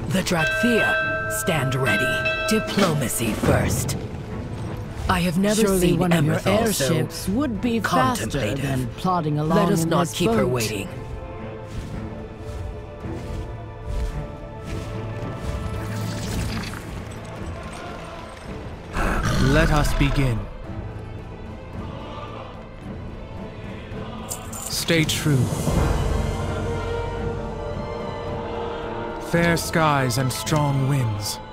The Drakthea, stand ready. Diplomacy first. I have never Surely seen one of your Emberthal so airships would be faster contemplative. than plodding along Let us in not this keep her boat. waiting. Let us begin. Stay true. Fair skies and strong winds.